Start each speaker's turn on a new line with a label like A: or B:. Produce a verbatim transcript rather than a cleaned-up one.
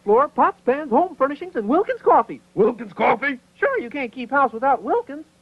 A: floor, pots, pans, home furnishings, and Wilkins coffee.
B: Wilkins coffee?
A: Sure, you can't keep house without Wilkins.